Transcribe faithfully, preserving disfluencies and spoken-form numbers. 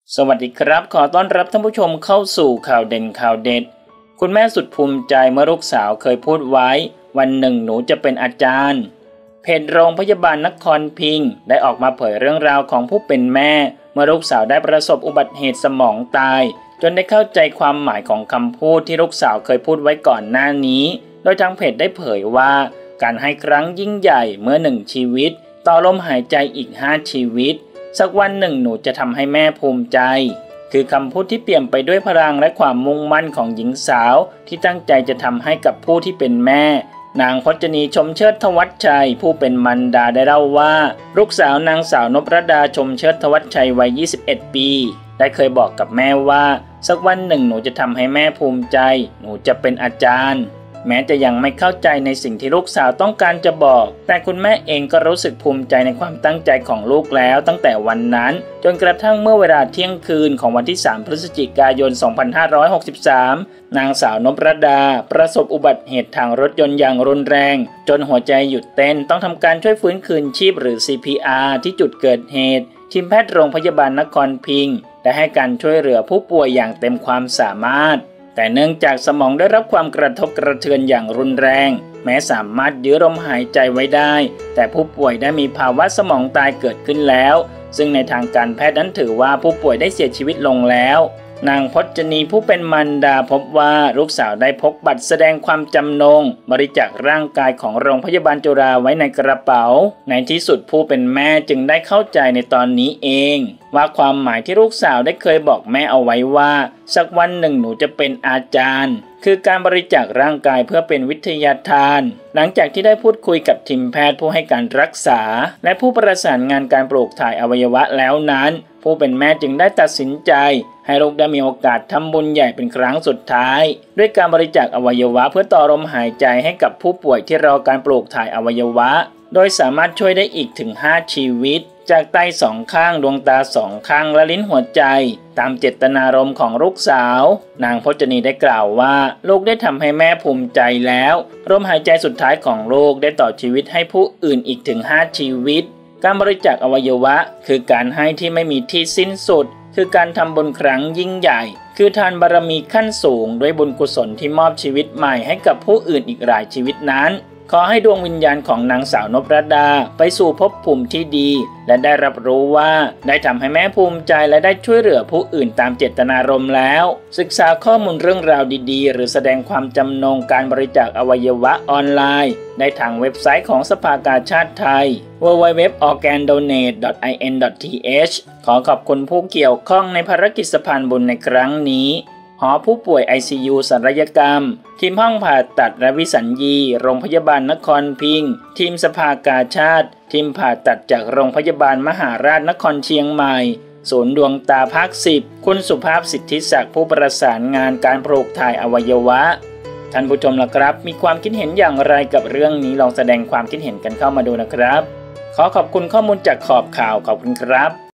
สวัสดีครับขอต้อนรับท่านผู้ชมเข้าสู่ข่าวเด่นข่าวเด็ดคุณแม่สุดภูมิใจเมื่อลูกสาวเคยพูดไว้วันหนึ่งหนูจะเป็นอาจารย์เพจโรงพยาบาลนครพิงค์ได้ออกมาเผยเรื่องราวของผู้เป็นแม่เมื่อลูกสาวได้ประสบอุบัติเหตุสมองตายจนได้เข้าใจความหมายของคำพูดที่ลูกสาวเคยพูดไว้ก่อนหน้านี้โดยทางเพจได้เผยว่าการให้ครั้งยิ่งใหญ่เมื่อหนึ่งชีวิตต่อลมหายใจอีกห้าชีวิตสักวันหนึ่งหนูจะทำให้แม่ภูมิใจคือคำพูดที่เปี่ยมไปด้วยพลังและความมุ่งมั่นของหญิงสาวที่ตั้งใจจะทำให้กับผู้ที่เป็นแม่นางพจนีชมเชิดทวัชชัยผู้เป็นมารดาได้เล่าว่าลูกสาวนางสาวนพรดาชมเชิดทวัชชัยวัยยี่สิบเอ็ดปีได้เคยบอกกับแม่ว่าสักวันหนึ่งหนูจะทำให้แม่ภูมิใจหนูจะเป็นอาจารย์แม้จะยังไม่เข้าใจในสิ่งที่ลูกสาวต้องการจะบอกแต่คุณแม่เองก็รู้สึกภูมิใจในความตั้งใจของลูกแล้วตั้งแต่วันนั้นจนกระทั่งเมื่อเวลาเที่ยงคืนของวันที่สามพฤศจิกายนสองพันห้าร้อยหกสิบสามนางสาวนพรดาประสบอุบัติเหตุทางรถยนต์อย่างรุนแรงจนหัวใจหยุดเต้นต้องทำการช่วยฟื้นคืนชีพหรือ ซี พี อาร์ ที่จุดเกิดเหตุทีมแพทย์โรงพยาบาลนครพิงค์ได้ให้การช่วยเหลือผู้ป่วยอย่างเต็มความสามารถแต่เนื่องจากสมองได้รับความกระทบกระเทือนอย่างรุนแรงแม้สามารถยื้อลมหายใจไว้ได้แต่ผู้ป่วยได้มีภาวะสมองตายเกิดขึ้นแล้วซึ่งในทางการแพทย์นั้นถือว่าผู้ป่วยได้เสียชีวิตลงแล้วนางพจนีผู้เป็นมารดาพบว่าลูกสาวได้พกบัตรแสดงความจำนงบริจาคร่างกายของโรงพยาบาลจุฬาไว้ในกระเป๋าในที่สุดผู้เป็นแม่จึงได้เข้าใจในตอนนี้เองว่าความหมายที่ลูกสาวได้เคยบอกแม่เอาไว้ว่าสักวันหนึ่งหนูจะเป็นอาจารย์คือการบริจาคร่างกายเพื่อเป็นวิทยาทานหลังจากที่ได้พูดคุยกับทีมแพทย์ผู้ให้การรักษาและผู้ประสานงานการปลูกถ่ายอวัยวะแล้วนั้นผู้เป็นแม่จึงได้ตัดสินใจให้ลูกได้มีโอกาสทำบุญใหญ่เป็นครั้งสุดท้ายด้วยการบริจาคอวัยวะเพื่อต่อลมหายใจให้กับผู้ป่วยที่รอการปลูกถ่ายอวัยวะโดยสามารถช่วยได้อีกถึงห้าชีวิตจากไตสองข้างดวงตาสองข้างและลิ้นหัวใจตามเจตนารมณ์ของลูกสาวนางพจนีได้กล่าวว่าลูกได้ทำให้แม่ภูมิใจแล้วลมหายใจสุดท้ายของลูกได้ต่อชีวิตให้ผู้อื่นอีกถึงห้าชีวิตการบริจาคอวัยวะคือการให้ที่ไม่มีที่สิ้นสุดคือการทำบุญครั้งยิ่งใหญ่คือทานบารมีขั้นสูงด้วยบุญกุศลที่มอบชีวิตใหม่ให้กับผู้อื่นอีกหลายชีวิตนั้นขอให้ดวงวิญญาณของนางสาวนพรดาไปสู่ภพภูมิที่ดีและได้รับรู้ว่าได้ทำให้แม่ภูมิใจและได้ช่วยเหลือผู้อื่นตามเจตนารมณ์แล้วศึกษาข้อมูลเรื่องราวดีๆหรือแสดงความจำนงการบริจาคอวัยวะออนไลน์ได้ทางเว็บไซต์ของสภากาชาดไทย ดับเบิลยู ดับเบิลยู ดับเบิลยู ดอท ออร์แกนโดเนท ดอท ไอ เอ็น ดอท ที เอช ขอขอบคุณผู้เกี่ยวข้องในภารกิจสะพานบุญในครั้งนี้หอผู้ป่วย ไอ ซี ยู ศัลยกรรมทีมห้องผ่าตัดและวิสัญญีโรงพยาบาลนครพิงค์ทีมสภากาชาดทีมผ่าตัดจากโรงพยาบาลมหาราชนครเชียงใหม่ศูนย์ดวงตาภาคสิบคุณสุภาพสิทธิศักดิ์ผู้ประสานงานการปลูกถ่ายอวัยวะท่านผู้ชมล่ะครับมีความคิดเห็นอย่างไรกับเรื่องนี้ลองแสดงความคิดเห็นกันเข้ามาดูนะครับขอขอบคุณข้อมูลจากขอบข่าวขอบคุณครับ